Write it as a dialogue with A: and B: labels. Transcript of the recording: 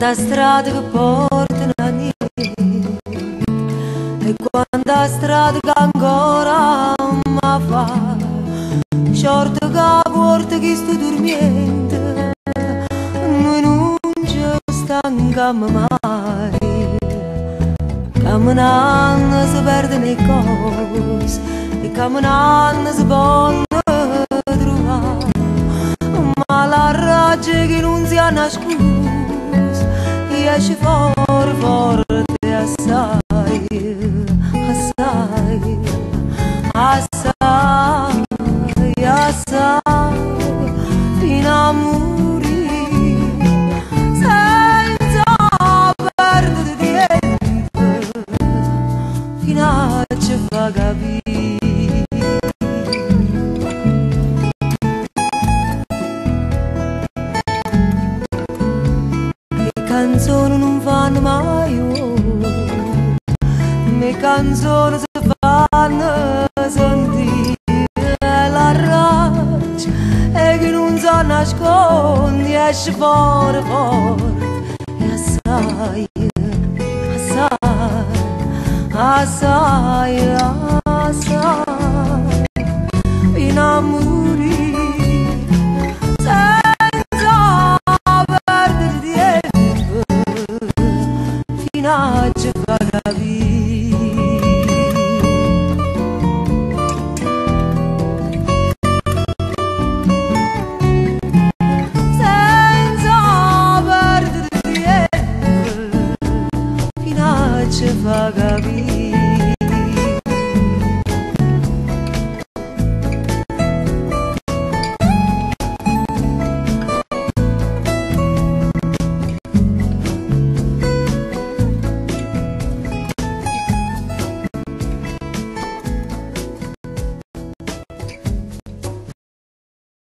A: quanta strada che portano a niente, e quanta strada che ancora mi fa, short che porta chi sto dormiente, noi non ci stanchiamo mai, camminando si perdono le cose, e camminando si possono trovare, ma la ragione che non si ha nascosta esce fuori forte assai, assai, assai, assai, fino a morire senza perdere tempo, fino a ci fa capire. Le canzoni non fanno mai le canzoni si fanno sentire, la rabbia e che non si nasconde esce fuori forte e assai, assai, assai, assai, fino a morire senza perdere tempo, fino a ci fa capire. Senza perdere tempo, fino a ci fa capire.